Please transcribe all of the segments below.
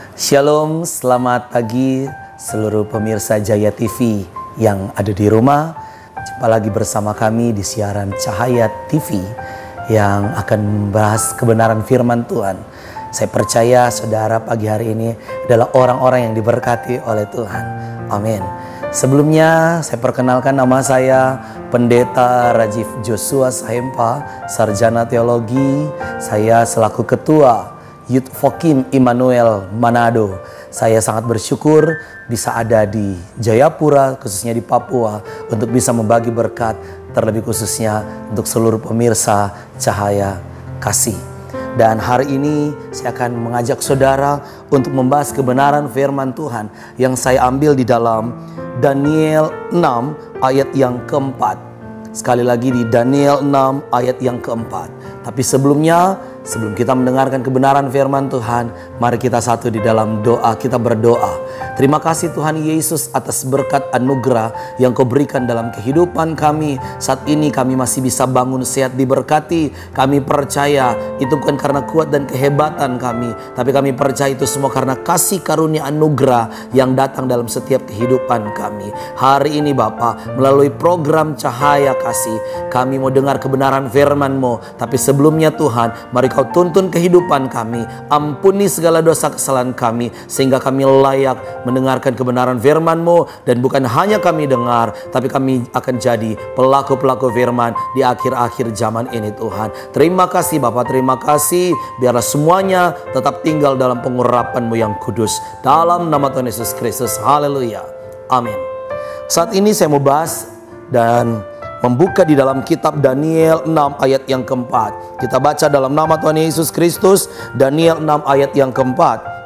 Shalom, selamat pagi seluruh pemirsa Jaya TV yang ada di rumah. Jumpa lagi bersama kami di siaran Cahaya TV yang akan membahas kebenaran firman Tuhan. Saya percaya saudara pagi hari ini adalah orang-orang yang diberkati oleh Tuhan. Amin. Sebelumnya saya perkenalkan, nama saya Pendeta Rajiv Joshua Sahempa, Sarjana Teologi. Saya selaku Ketua Youth Fokim Immanuel Manado. Saya sangat bersyukur bisa ada di Jayapura, khususnya di Papua, untuk bisa membagi berkat, terlebih khususnya untuk seluruh pemirsa Cahaya Kasih. Dan hari ini saya akan mengajak saudara untuk membahas kebenaran firman Tuhan yang saya ambil di dalam Daniel 6 ayat yang keempat. Sekali lagi di Daniel 6 ayat yang keempat. Tapi sebelum kita mendengarkan kebenaran firman Tuhan, mari kita satu di dalam doa, kita berdoa. Terima kasih Tuhan Yesus atas berkat anugerah yang Kau berikan dalam kehidupan kami. Saat ini kami masih bisa bangun sehat, diberkati. Kami percaya itu bukan karena kuat dan kehebatan kami, tapi kami percaya itu semua karena kasih karunia anugerah yang datang dalam setiap kehidupan kami. Hari ini Bapa, melalui program Cahaya Kasih, kami mau dengar kebenaran firman-Mu. Tapi sebelumnya Tuhan, mari Kau tuntun kehidupan kami, ampuni segala dosa kesalahan kami, sehingga kami layak mendengarkan kebenaran firman-Mu. Dan bukan hanya kami dengar, tapi kami akan jadi pelaku-pelaku firman di akhir-akhir zaman ini Tuhan. Terima kasih Bapak, terima kasih. Biarlah semuanya tetap tinggal dalam pengurapan-Mu yang kudus. Dalam nama Tuhan Yesus Kristus, haleluya, amin. Saat ini saya mau bahas dan membuka di dalam kitab Daniel 6 ayat yang keempat. Kita baca dalam nama Tuhan Yesus Kristus, Daniel 6 ayat yang keempat.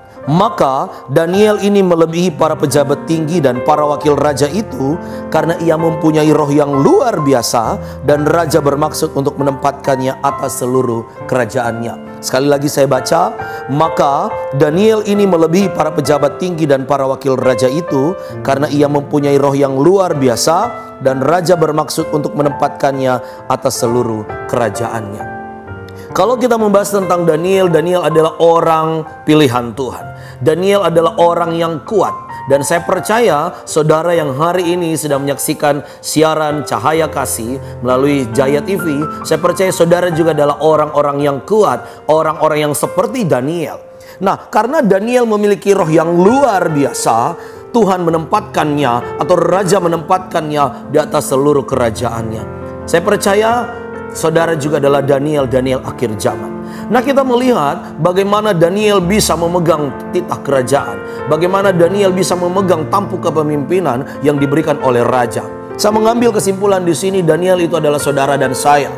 Maka Daniel ini melebihi para pejabat tinggi dan para wakil raja itu, karena ia mempunyai roh yang luar biasa, dan raja bermaksud untuk menempatkannya atas seluruh kerajaannya. Sekali lagi saya baca, maka Daniel ini melebihi para pejabat tinggi dan para wakil raja itu, karena ia mempunyai roh yang luar biasa, dan raja bermaksud untuk menempatkannya atas seluruh kerajaannya. Kalau kita membahas tentang Daniel, Daniel adalah orang pilihan Tuhan. Daniel adalah orang yang kuat. Dan saya percaya saudara yang hari ini sedang menyaksikan siaran Cahaya Kasih melalui Jaya TV, saya percaya saudara juga adalah orang-orang yang kuat, orang-orang yang seperti Daniel. Nah, karena Daniel memiliki roh yang luar biasa, Tuhan menempatkannya atau raja menempatkannya di atas seluruh kerajaannya. Saya percaya saudara juga adalah Daniel akhir zaman. Nah, kita melihat bagaimana Daniel bisa memegang titah kerajaan, bagaimana Daniel bisa memegang tampuk kepemimpinan yang diberikan oleh raja. Saya mengambil kesimpulan di sini, Daniel itu adalah saudara dan saya.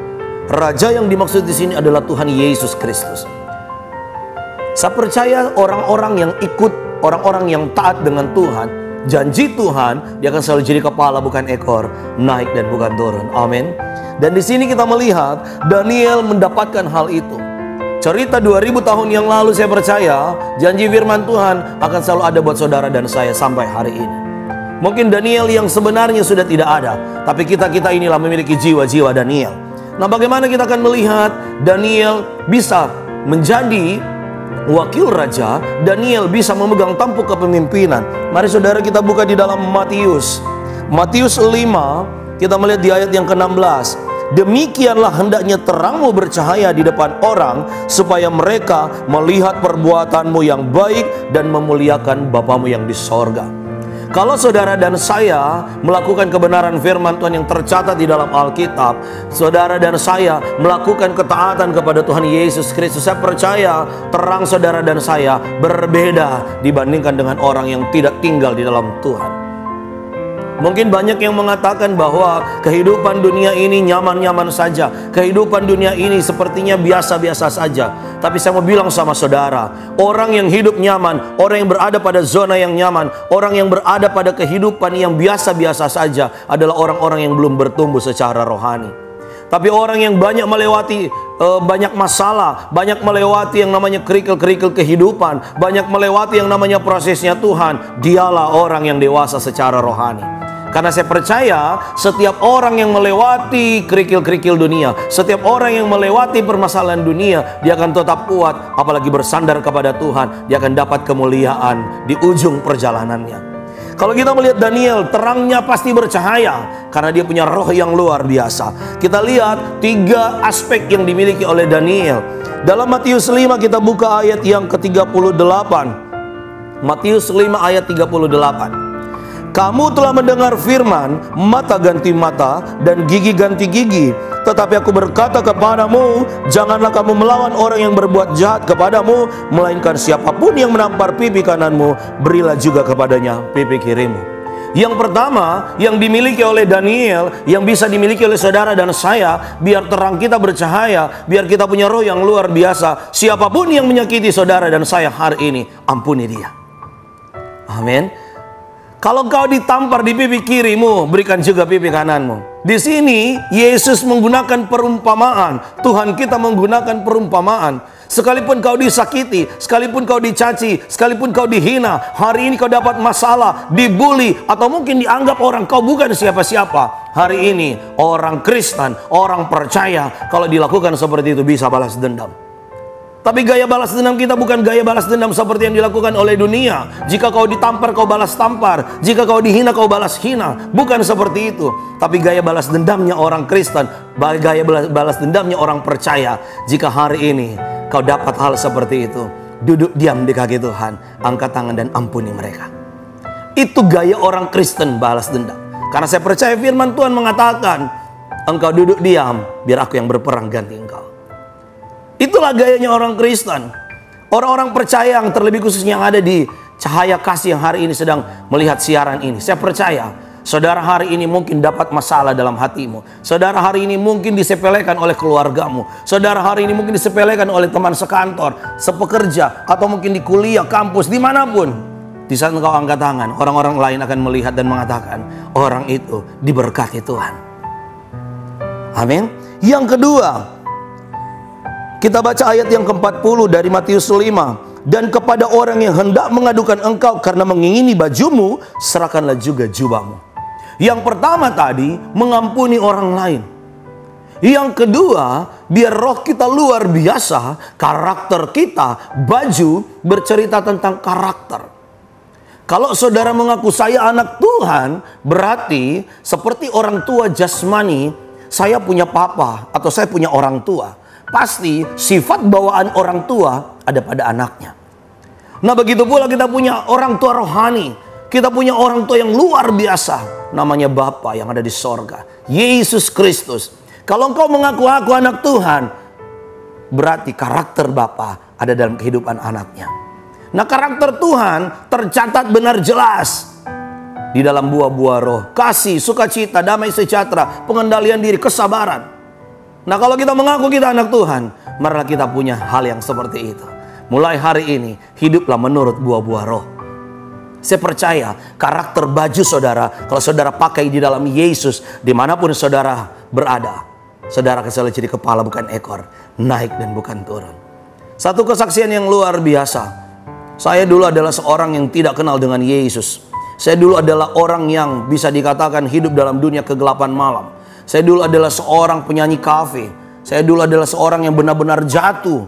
Raja yang dimaksud di sini adalah Tuhan Yesus Kristus. Saya percaya orang-orang yang ikut, orang-orang yang taat dengan Tuhan, janji Tuhan, dia akan selalu jadi kepala bukan ekor, naik dan bukan turun. Amin. Dan di sini kita melihat Daniel mendapatkan hal itu. Cerita 2000 tahun yang lalu, saya percaya janji firman Tuhan akan selalu ada buat saudara dan saya sampai hari ini. Mungkin Daniel yang sebenarnya sudah tidak ada, tapi kita inilah memiliki jiwa-jiwa Daniel. Nah, bagaimana kita akan melihat Daniel bisa menjadi wakil raja, Daniel bisa memegang tampuk kepemimpinan. Mari saudara kita buka di dalam Matius 5, kita melihat di ayat yang ke-16. Demikianlah hendaknya terangmu bercahaya di depan orang, supaya mereka melihat perbuatanmu yang baik dan memuliakan Bapamu yang di sorga. Kalau saudara dan saya melakukan kebenaran firman Tuhan yang tercatat di dalam Alkitab, saudara dan saya melakukan ketaatan kepada Tuhan Yesus Kristus, saya percaya terang saudara dan saya berbeda dibandingkan dengan orang yang tidak tinggal di dalam Tuhan. Mungkin banyak yang mengatakan bahwa kehidupan dunia ini nyaman-nyaman saja, kehidupan dunia ini sepertinya biasa-biasa saja. Tapi saya mau bilang sama saudara, orang yang hidup nyaman, orang yang berada pada zona yang nyaman, orang yang berada pada kehidupan yang biasa-biasa saja adalah orang-orang yang belum bertumbuh secara rohani. Tapi orang yang banyak melewati banyak masalah, banyak melewati yang namanya kerikil-kerikil kehidupan, banyak melewati yang namanya prosesnya Tuhan, dialah orang yang dewasa secara rohani. Karena saya percaya setiap orang yang melewati kerikil-kerikil dunia, setiap orang yang melewati permasalahan dunia, dia akan tetap kuat. Apalagi bersandar kepada Tuhan, dia akan dapat kemuliaan di ujung perjalanannya. Kalau kita melihat Daniel, terangnya pasti bercahaya karena dia punya roh yang luar biasa. Kita lihat 3 aspek yang dimiliki oleh Daniel. Dalam Matius 5 kita buka ayat yang ke-38. Matius 5 ayat 38. Kamu telah mendengar firman, mata ganti mata dan gigi ganti gigi. Tetapi aku berkata kepadamu, janganlah kamu melawan orang yang berbuat jahat kepadamu, melainkan siapapun yang menampar pipi kananmu, berilah juga kepadanya pipi kirimu. Yang pertama yang dimiliki oleh Daniel, yang bisa dimiliki oleh saudara dan saya, biar terang kita bercahaya, biar kita punya roh yang luar biasa. Siapapun yang menyakiti saudara dan saya hari ini, ampuni dia. Amin. Kalau kau ditampar di pipi kirimu, berikan juga pipi kananmu. Di sini Yesus menggunakan perumpamaan. Tuhan kita menggunakan perumpamaan. Sekalipun kau disakiti, sekalipun kau dicaci, sekalipun kau dihina, hari ini kau dapat masalah, dibully, atau mungkin dianggap orang kau bukan siapa-siapa. Hari ini orang Kristen, orang percaya, kalau dilakukan seperti itu bisa balas dendam. Tapi gaya balas dendam kita bukan gaya balas dendam seperti yang dilakukan oleh dunia. Jika kau ditampar, kau balas tampar. Jika kau dihina, kau balas hina. Bukan seperti itu. Tapi gaya balas dendamnya orang Kristen, gaya balas dendamnya orang percaya. Jika hari ini kau dapat hal seperti itu, duduk diam di kaki Tuhan, angkat tangan dan ampuni mereka. Itu gaya orang Kristen balas dendam. Karena saya percaya firman Tuhan mengatakan, engkau duduk diam, biar aku yang berperang ganti engkau. Itulah gayanya orang Kristen. Orang-orang percaya yang terlebih khususnya yang ada di Cahaya Kasih yang hari ini sedang melihat siaran ini. Saya percaya saudara hari ini mungkin dapat masalah dalam hatimu. Saudara hari ini mungkin disepelekan oleh keluargamu. Saudara hari ini mungkin disepelekan oleh teman sekantor, sepekerja, atau mungkin di kuliah, kampus, dimanapun. Di saat engkau angkat tangan, orang-orang lain akan melihat dan mengatakan, orang itu diberkati Tuhan. Amin. Yang kedua, kita baca ayat yang ke-40 dari Matius 5. Dan kepada orang yang hendak mengadukan engkau karena mengingini bajumu, serahkanlah juga jubahmu. Yang pertama tadi, mengampuni orang lain. Yang kedua, biar roh kita luar biasa, karakter kita, baju bercerita tentang karakter. Kalau saudara mengaku saya anak Tuhan, berarti seperti orang tua jasmani, saya punya papa atau saya punya orang tua. Pasti sifat bawaan orang tua ada pada anaknya. Nah begitu pula kita punya orang tua rohani. Kita punya orang tua yang luar biasa. Namanya Bapa yang ada di sorga, Yesus Kristus. Kalau engkau mengaku aku anak Tuhan, berarti karakter Bapa ada dalam kehidupan anaknya. Nah karakter Tuhan tercatat benar jelas di dalam buah-buah roh. Kasih, sukacita, damai sejahtera, pengendalian diri, kesabaran. Nah kalau kita mengaku kita anak Tuhan, marilah kita punya hal yang seperti itu. Mulai hari ini, hiduplah menurut buah-buah roh. Saya percaya karakter baju saudara, kalau saudara pakai di dalam Yesus, dimanapun saudara berada, saudara akan selalu jadi kepala bukan ekor, naik dan bukan turun. Satu kesaksian yang luar biasa. Saya dulu adalah seorang yang tidak kenal dengan Yesus. Saya dulu adalah orang yang bisa dikatakan hidup dalam dunia kegelapan malam. Saya dulu adalah seorang penyanyi kafe. Saya dulu adalah seorang yang benar-benar jatuh.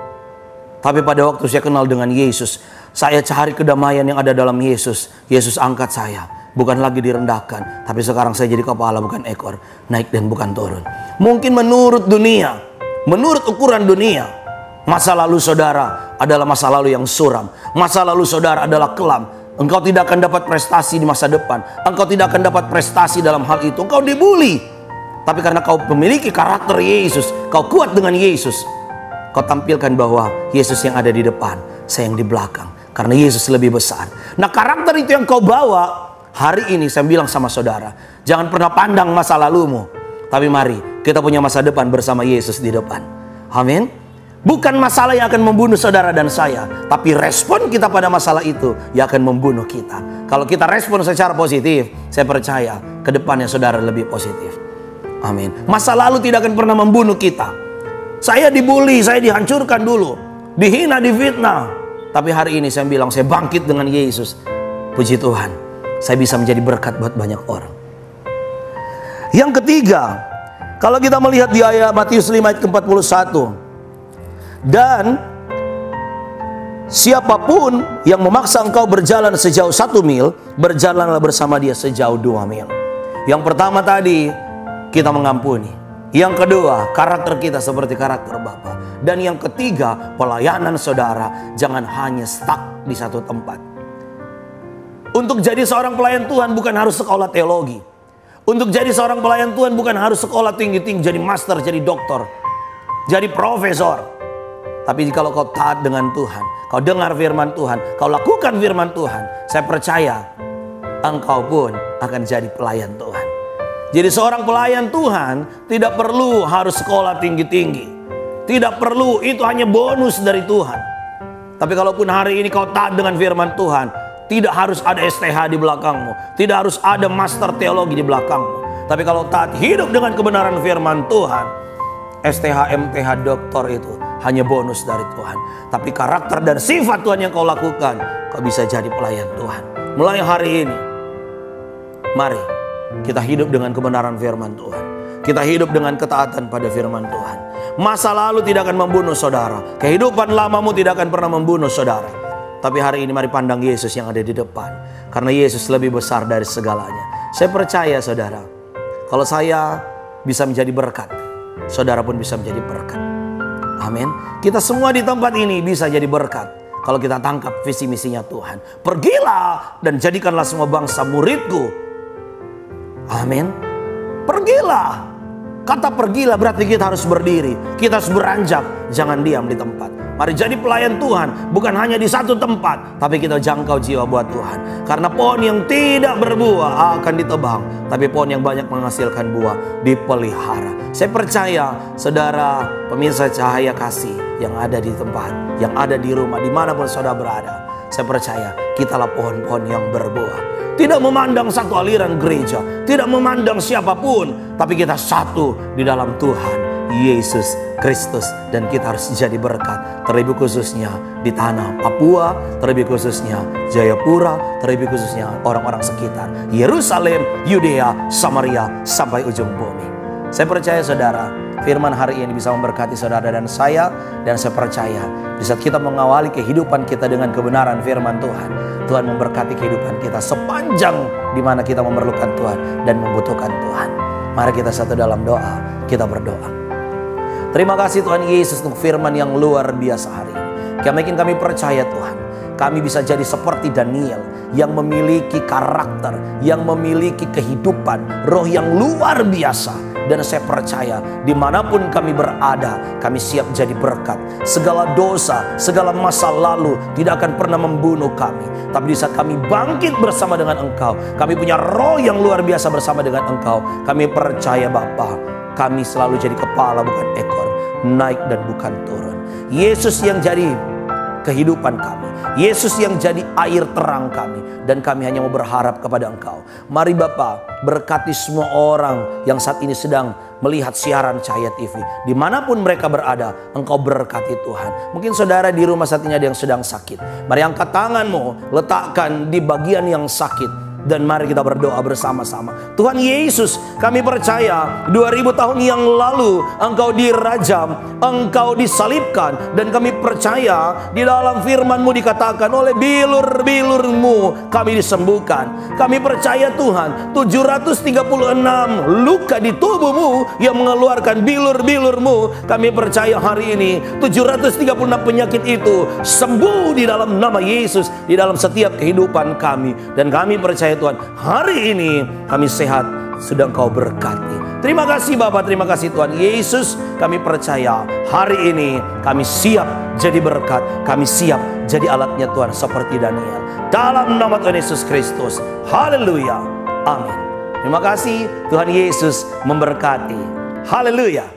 Tapi pada waktu saya kenal dengan Yesus, saya cari kedamaian yang ada dalam Yesus. Yesus angkat saya, bukan lagi direndahkan, tapi sekarang saya jadi kepala bukan ekor, naik dan bukan turun. Mungkin menurut dunia, menurut ukuran dunia, masa lalu saudara adalah masa lalu yang suram. Masa lalu saudara adalah kelam. Engkau tidak akan dapat prestasi di masa depan. Engkau tidak akan dapat prestasi dalam hal itu. Engkau dibully. Tapi karena kau memiliki karakter Yesus, kau kuat dengan Yesus, kau tampilkan bahwa Yesus yang ada di depan, saya yang di belakang. Karena Yesus lebih besar. Nah karakter itu yang kau bawa, hari ini saya bilang sama saudara, jangan pernah pandang masa lalumu. Tapi mari kita punya masa depan bersama Yesus di depan. Amin. Bukan masalah yang akan membunuh saudara dan saya, tapi respon kita pada masalah itu yang akan membunuh kita. Kalau kita respon secara positif, saya percaya ke depannya saudara lebih positif. Amin. Masa lalu tidak akan pernah membunuh kita. Saya dibully, saya dihancurkan dulu, dihina, difitnah. Tapi hari ini saya bilang saya bangkit dengan Yesus. Puji Tuhan, saya bisa menjadi berkat buat banyak orang. Yang ketiga, kalau kita melihat di ayat Matius 5 ayat ke-41, dan siapapun yang memaksa engkau berjalan sejauh 1 mil, berjalanlah bersama dia sejauh 2 mil. Yang pertama tadi, kita mengampuni. Yang kedua, karakter kita seperti karakter Bapa. Dan yang ketiga, pelayanan saudara jangan hanya stuck di satu tempat. Untuk jadi seorang pelayan Tuhan bukan harus sekolah teologi. Untuk jadi seorang pelayan Tuhan bukan harus sekolah tinggi-tinggi, jadi master, jadi doktor, jadi profesor. Tapi kalau kau taat dengan Tuhan, kau dengar firman Tuhan, kau lakukan firman Tuhan, saya percaya engkau pun akan jadi pelayan Tuhan. Jadi seorang pelayan Tuhan tidak perlu harus sekolah tinggi-tinggi. Tidak perlu, itu hanya bonus dari Tuhan. Tapi kalaupun hari ini kau taat dengan firman Tuhan, tidak harus ada STH di belakangmu, tidak harus ada master teologi di belakangmu. Tapi kalau taat hidup dengan kebenaran firman Tuhan, STH, MTH, doktor itu hanya bonus dari Tuhan. Tapi karakter dan sifat Tuhan yang kau lakukan, kau bisa jadi pelayan Tuhan. Mulai hari ini, mari kita hidup dengan kebenaran firman Tuhan. Kita hidup dengan ketaatan pada firman Tuhan. Masa lalu tidak akan membunuh saudara. Kehidupan lamamu tidak akan pernah membunuh saudara. Tapi hari ini mari pandang Yesus yang ada di depan. Karena Yesus lebih besar dari segalanya. Saya percaya saudara, kalau saya bisa menjadi berkat, saudara pun bisa menjadi berkat. Amin. Kita semua di tempat ini bisa jadi berkat kalau kita tangkap visi misinya Tuhan. Pergilah dan jadikanlah semua bangsa muridku. Amin. Pergilah. Kata pergilah berarti kita harus berdiri, kita harus beranjak, jangan diam di tempat. Mari jadi pelayan Tuhan, bukan hanya di satu tempat, tapi kita jangkau jiwa buat Tuhan. Karena pohon yang tidak berbuah akan ditebang, tapi pohon yang banyak menghasilkan buah dipelihara. Saya percaya saudara pemirsa Cahaya Kasih yang ada di tempat, yang ada di rumah, dimanapun saudara berada, saya percaya kitalah pohon-pohon yang berbuah. Tidak memandang satu aliran gereja, tidak memandang siapapun, tapi kita satu di dalam Tuhan Yesus Kristus. Dan kita harus jadi berkat, terlebih khususnya di tanah Papua, terlebih khususnya Jayapura, terlebih khususnya orang-orang sekitar Yerusalem, Yudea, Samaria, sampai ujung bumi. Saya percaya saudara, firman hari ini bisa memberkati saudara dan saya percaya di saat kita mengawali kehidupan kita dengan kebenaran firman Tuhan, Tuhan memberkati kehidupan kita sepanjang di mana kita memerlukan Tuhan dan membutuhkan Tuhan. Mari kita satu dalam doa, kita berdoa. Terima kasih Tuhan Yesus untuk firman yang luar biasa hari ini. Kami percaya Tuhan, kami bisa jadi seperti Daniel yang memiliki karakter, yang memiliki kehidupan, roh yang luar biasa. Dan saya percaya dimanapun kami berada, kami siap jadi berkat. Segala dosa, segala masa lalu tidak akan pernah membunuh kami. Tapi di saat kami bangkit bersama dengan Engkau, kami punya roh yang luar biasa bersama dengan Engkau. Kami percaya Bapa, kami selalu jadi kepala bukan ekor, naik dan bukan turun. Yesus yang jadi kehidupan kami, Yesus yang jadi air terang kami, dan kami hanya mau berharap kepada Engkau. Mari Bapa, berkati semua orang yang saat ini sedang melihat siaran Cahaya TV, dimanapun mereka berada, Engkau berkati Tuhan. Mungkin saudara di rumah saat ini ada yang sedang sakit, mari angkat tanganmu, letakkan di bagian yang sakit, dan mari kita berdoa bersama-sama. Tuhan Yesus, kami percaya 2000 tahun yang lalu Engkau dirajam, Engkau disalibkan, dan kami percaya di dalam firman-Mu dikatakan oleh bilur-bilur-Mu kami disembuhkan. Kami percaya Tuhan, 736 luka di tubuh-Mu yang mengeluarkan bilur-bilur-Mu. Kami percaya hari ini 736 penyakit itu sembuh di dalam nama Yesus, di dalam setiap kehidupan kami. Dan kami percaya Tuhan, hari ini kami sehat, sudah Engkau berkati. Terima kasih Bapak, terima kasih Tuhan Yesus. Kami percaya hari ini kami siap jadi berkat, kami siap jadi alatnya Tuhan seperti Daniel. Dalam nama Tuhan Yesus Kristus, haleluya, amin. Terima kasih, Tuhan Yesus memberkati. Haleluya.